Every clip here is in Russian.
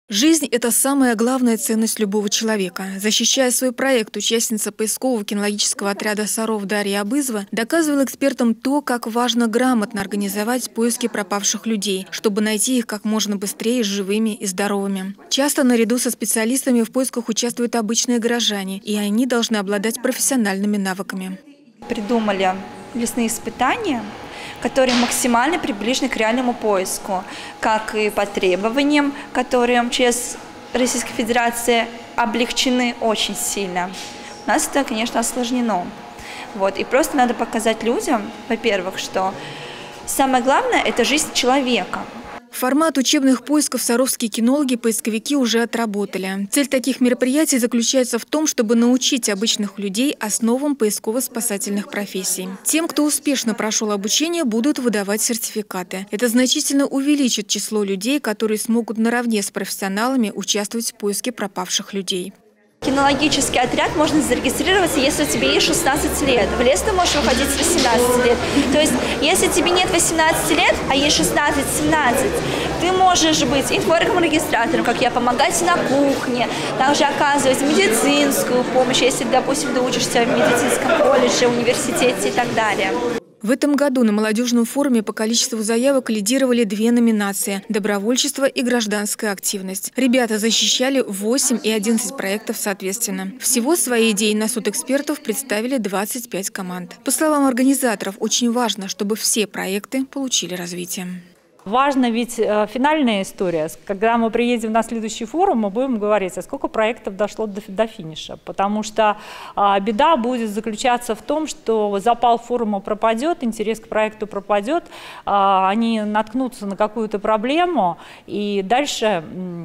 Жизнь – это самая главная ценность любого человека. Защищая свой проект, участница поискового кинологического отряда «Саров» Дарья Абызова доказывала экспертам то, как важно грамотно организовать поиски пропавших людей, чтобы найти их как можно быстрее живыми и здоровыми. Часто наряду со специалистами в поисках участвуют обычные горожане, и они должны обладать профессиональными навыками. Придумали лесные испытания, которые максимально приближены к реальному поиску, как и по требованиям, которые МЧС Российской Федерации облегчены очень сильно. У нас это, конечно, осложнено. И просто надо показать людям, во-первых, что самое главное – это жизнь человека. Формат учебных поисков саровские кинологи-поисковики уже отработали. Цель таких мероприятий заключается в том, чтобы научить обычных людей основам поисково-спасательных профессий. Тем, кто успешно прошел обучение, будут выдавать сертификаты. Это значительно увеличит число людей, которые смогут наравне с профессионалами участвовать в поиске пропавших людей. Кинологический отряд можно зарегистрироваться, если у тебя есть 16 лет. В лес ты можешь выходить с 18 лет. То есть, если тебе нет 18 лет, а есть 16-17, ты можешь быть информрегистратором, как я, помогать на кухне, также оказывать медицинскую помощь, если, допустим, ты учишься в медицинском колледже, университете и так далее. В этом году на молодежном форуме по количеству заявок лидировали две номинации – добровольчество и гражданская активность. Ребята защищали 8 и 11 проектов соответственно. Всего свои идеи на суд экспертов представили 25 команд. По словам организаторов, очень важно, чтобы все проекты получили развитие. Важно ведь финальная история. Когда мы приедем на следующий форум, мы будем говорить, а сколько проектов дошло до финиша. Потому что беда будет заключаться в том, что запал форума пропадет, интерес к проекту пропадет, они наткнутся на какую-то проблему, и дальше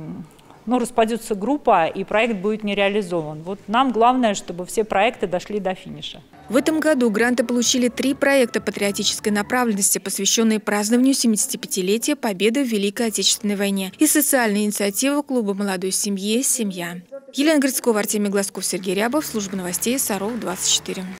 распадется группа, и проект будет не реализован. Нам главное, чтобы все проекты дошли до финиша. В этом году гранты получили 3 проекта патриотической направленности, посвященные празднованию 75-летия Победы в Великой Отечественной войне, и социальная инициатива клуба молодой семьи «Семья». Елена Грицкова, Артемий Глазков, Сергей Рябов, служба новостей Саров 24.